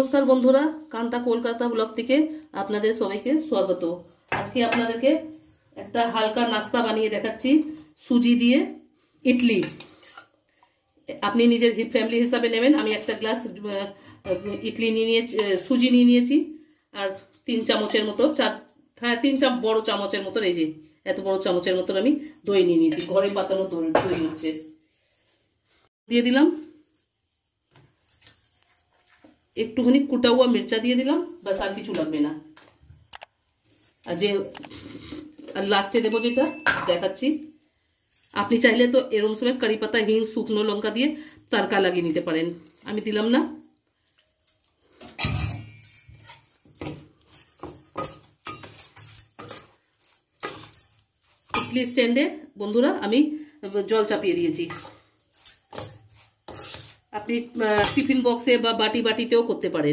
নমস্কার বন্ধুরা, কান্তা কলকাতা ব্লগ থেকে আপনাদের সবাইকে স্বাগত। আজকে আপনাদেরকে একটা হালকা নাস্তা বানিয়ে দেখাচ্ছি। সুজি দিয়ে ইডলি। আপনি নিজের ফ্যামিলি হিসাবে নেবেন। আমি একটা গ্লাস ইডলি নিয়ে নিয়েছি, সুজি নিয়ে নিয়েছি, আর 3 চামচের মতো, 3 বড় চামচের মতো, এই যে এত বড় চামচের মতো আমি দই নিয়ে নিয়েছি। ঘরে পাতানো দই হচ্ছে। দিয়ে দিলাম একটুখানি কুটা हुआ मिर्चा দিয়ে দিলাম, বাস আর কিছু লাগবে না। আর যে লাস্টে দেবো যেটা দেখাচ্ছি, আপনি চাইলে তো এরকম সময় কারি পাতা, হিং, শুকনো লঙ্কা দিয়ে তড়কা লাগিয়ে নিতে পারেন। আমি দিলাম না। ইডলি স্ট্যান্ডে বন্ধুরা আমি জল চাপিয়ে দিয়েছি। আপনি টিফিন বক্সে বা বাটিতেও করতে পারেন।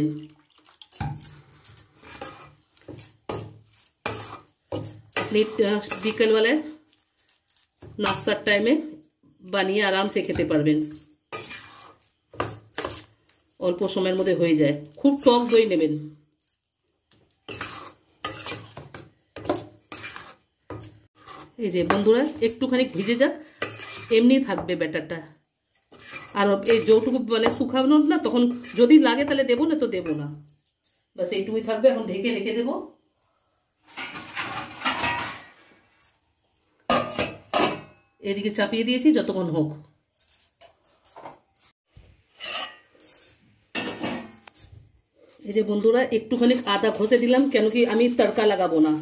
আপনি বিকেলবেলায় নাস্তার টাইমে বানিয়ে আরামসে খেতে পারবেন। অল্প সময়ের মধ্যে হয়ে যায়। খুব টক দই নেবেন। এই যে বন্ধুরা একটুখানি ভিজে যাক, এমনি থাকবে ব্যাটারটা। আর এই যৌটুকু মানে শুকানো না, তখন যদি লাগে তাহলে দেবো, না তো দেবো না। বাস এইটুকুই থাকবে। এখন ঢেকে রেখে দেবো। এদিকে চাপিয়ে দিয়েছি, যতক্ষণ হোক। এই যে বন্ধুরা একটুখানি আদা ঘষে দিলাম, কেন কি আমি তড়কা লাগাবো না,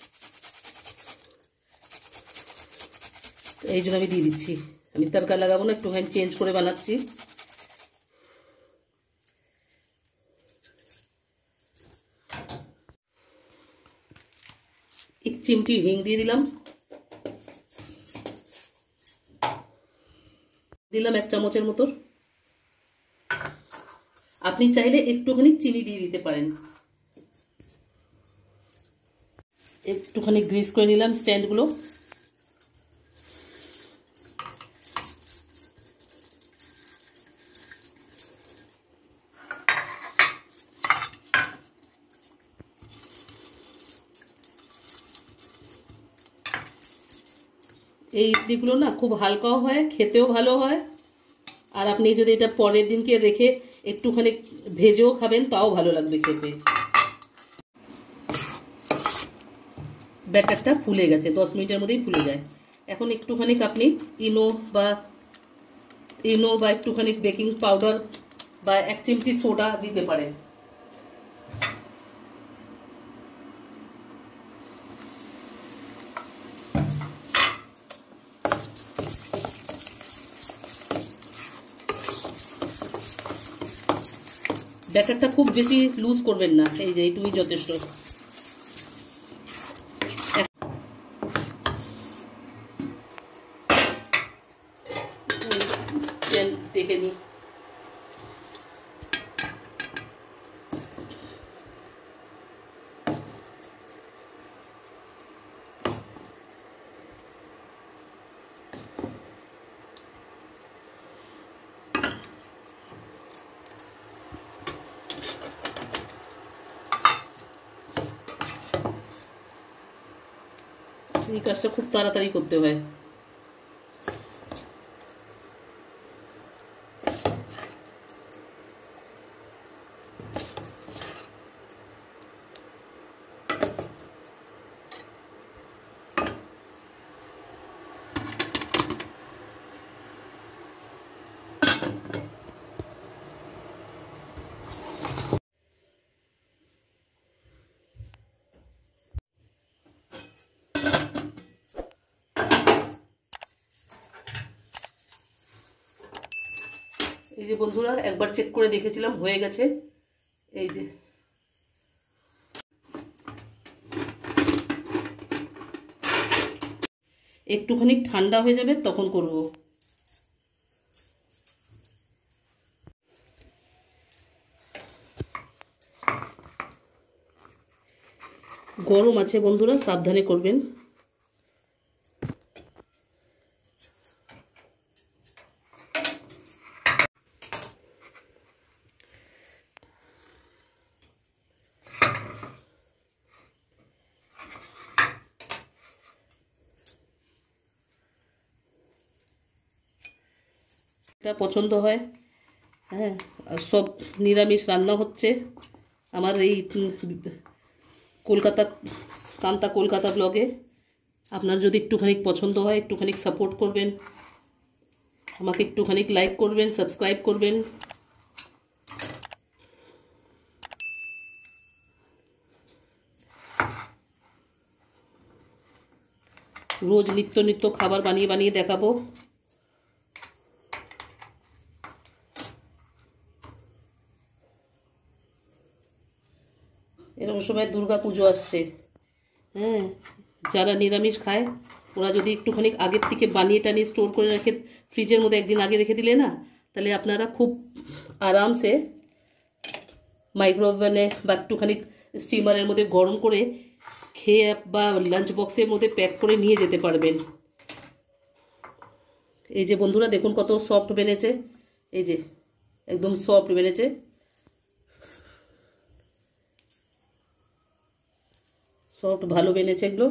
এই জন্য আমি দিয়ে দিচ্ছি। আমি তড়কা লাগাবো না, একটুখানি চেঞ্জ করে বানাচ্ছি। एक चिमटी हिंग দিয়ে দিলাম। দিলাম 1 চামচের মতো। আপনি চাইলে একটুখানি চিনি দিয়ে দিতে পারেন। একটুখানি গ্রিস করে নিলাম স্ট্যান্ডগুলো। এই ইডলিগুলো না খুব হালকাও হয়, খেতেও ভালো হয়। আর আপনি যদি এটা পরের দিনকে রেখে একটুখানি ভেজেও খাবেন, তাও ভালো লাগবে খেতে। ব্যাটারটা ফুলে গেছে, 10 মিনিটের মধ্যেই ফুলে যায়। এখন একটুখানি আপনি ইনো বা একটুখানি বেকিং পাউডার বা 1 চিমটি সোডা দিতে পারেন। ব্যাটারটা খুব বেশি লুজ করবেন না, এই যে এইটুকুই যথেষ্ট। দেখে নি। এই কাজটা খুব তাড়াতাড়ি করতে হয়। এই যে বন্ধুরা একবার চেক করে দেখেছিলাম, হয়ে গেছে। এই যে একটুখানি ঠান্ডা হয়ে যাবে তখন করব। গরম আছে বন্ধুরা, সাবধানে করবেন। এটা পছন্দ হয়। হ্যাঁ, আর সব নিরামিষ রান্না হচ্ছে আমার এই কলকাতা কান্তা কলকাতা ব্লগে। আপনার যদি একটুখানি পছন্দ হয় একটুখানি সাপোর্ট করবেন, আমাকে একটুখানি লাইক করবেন, সাবস্ক্রাইব করবেন। রোজ নিত্য নিত্য খাবার বানিয়ে বানিয়ে দেখাবো। এরকম সময় দুর্গা পুজো আসছে। হ্যাঁ, যারা নিরামিষ খায় ওরা যদি একটুখানি আগের থেকে বানিয়ে টানিয়ে স্টোর করে রেখে ফ্রিজের মধ্যে একদিন আগে রেখে দিলে না, তাহলে আপনারা খুব আরামসে মাইক্রোওভেনে বা একটুখানি স্টিমারের মধ্যে গরম করে খেয়ে বা লাঞ্চ বক্সের মধ্যে প্যাক করে নিয়ে যেতে পারবেন। এই যে বন্ধুরা দেখুন কত সফট বেনেছে, এই যে একদম সফট বেনেছে। সফট ভালো বেনেছে এগুলো।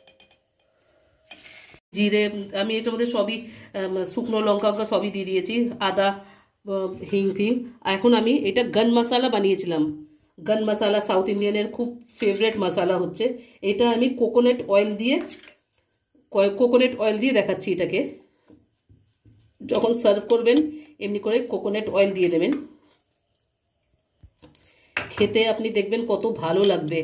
জিরে আমি এটার মধ্যে সবই শুকনো লঙ্কা সবই দিয়ে দিয়েছি, আদা হিং ফিং। এখন আমি এটা গান মশলা বানিয়েছিলাম। গান মশলা সাউথ ইন্ডিয়ানের খুব ফেভারেট মশলা হচ্ছে এটা। আমি কোকোনাট অয়েল দিয়ে দেখাচ্ছি এটাকে। যখন সার্ভ করবেন এমনি করে কোকোনাট অয়েল দিয়ে দেবেন, খেতে আপনি দেখবেন কত ভালো লাগবে।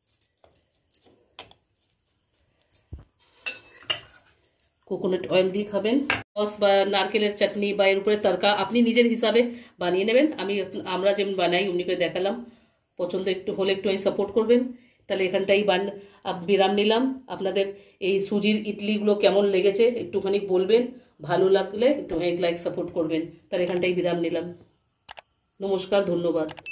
কোকোনাট অয়েল দিয়ে খাবেন। সস বা নারকেলের চাটনি বা এর উপরে তরকা আপনি নিজের হিসাবে বানিয়ে নেবেন। আমরা যেমন বানাই অমনি করে দেখালাম। পছন্দ একটু হলে একটু সাপোর্ট করবেন। তাহলে এখানটাই বিরাম নিলাম। আপনাদের এই সুজির ইডলিগুলো কেমন লেগেছে একটুখানি বলবেন, ভালো লাগলে একটু লাইক সাপোর্ট করবেন। তাহলে এখানটাই বিরাম নিলাম। নমস্কার, ধন্যবাদ।